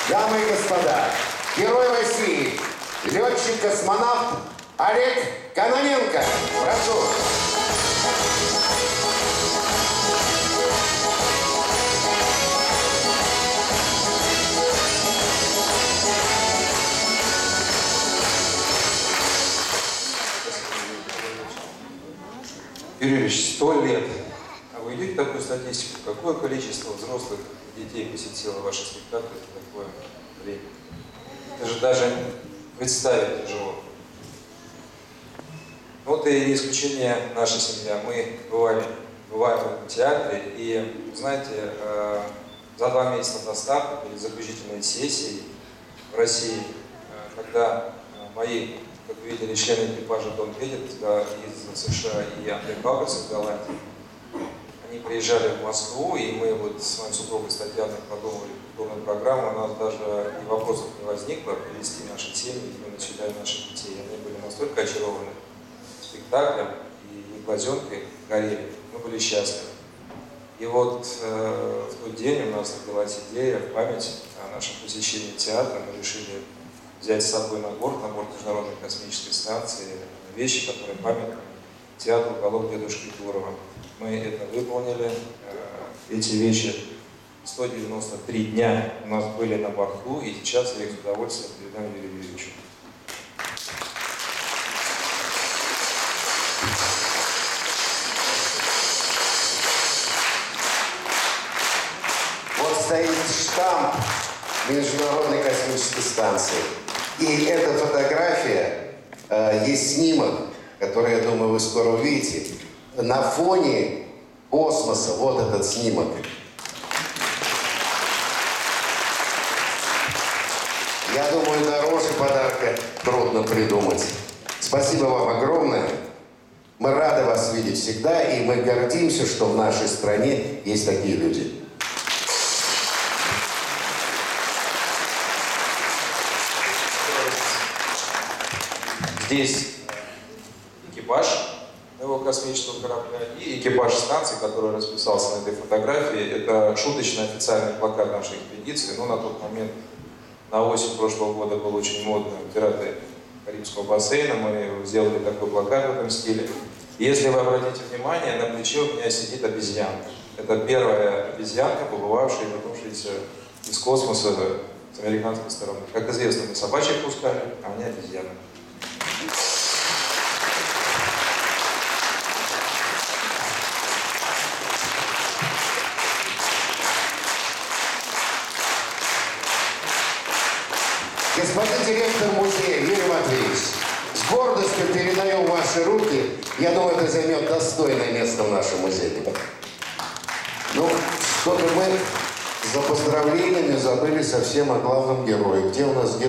Дамы и господа, герой России, летчик-космонавт Олег Кононенко. Прошу. Юрий Ильич, 100 лет. А вы видите такую статистику? Какое количество взрослых детей посетило ваши спектакли за такое время? Это же даже представить тяжело. Вот и не исключение наша семья. Мы бываем в этом театре, и, знаете, за 2 месяца до старта, перед заключительной сессией в России, когда мои, как вы видели, члены экипажа Дон Педит из США и Андрей Павлович из Голландии, они приезжали в Москву, и мы вот с моей супругой Татьяной продумывали полную программу. У нас даже и вопросов не возникло привести наши семьи на свидание наших детей. Они были настолько очарованы спектаклем, и глазенки горели, мы были счастливы. И вот в тот день у нас родилась идея в память о нашем посещении театра. Мы решили взять с собой на борт Международной космической станции вещи, которые памятны театру «Уголок дедушки Турова». Мы это выполнили. Эти вещи 193 дня у нас были на борту, и сейчас я их с удовольствием передам Юрию Юрьевичу. Вот стоит штамп Международной космической станции. И эта фотография, есть снимок, который, я думаю, вы скоро увидите. На фоне космоса вот этот снимок. Я думаю, дороже подарка трудно придумать. Спасибо вам огромное. Мы рады вас видеть всегда, и мы гордимся, что в нашей стране есть такие люди. Здесь экипаж моего космического корабля и экипаж станции, который расписался на этой фотографии. Это шуточный официальный плакат нашей экспедиции. Но на тот момент, на осень прошлого года, был очень модно «Пираты Карибского бассейна». Мы сделали такой плакат в этом стиле. И если вы обратите внимание, на плече у меня сидит обезьянка. Это первая обезьянка, побывавшая и вернувшаяся из космоса с американской стороны. Как известно, мы собачек пускали, а они обезьяны. Господин директор музея Юрий Матвеевич, с гордостью передаю в ваши руки. Я думаю, это займет достойное место в нашем музее. Ну, что-то мы за поздравлениями забыли совсем о главном герое. Где у нас герой?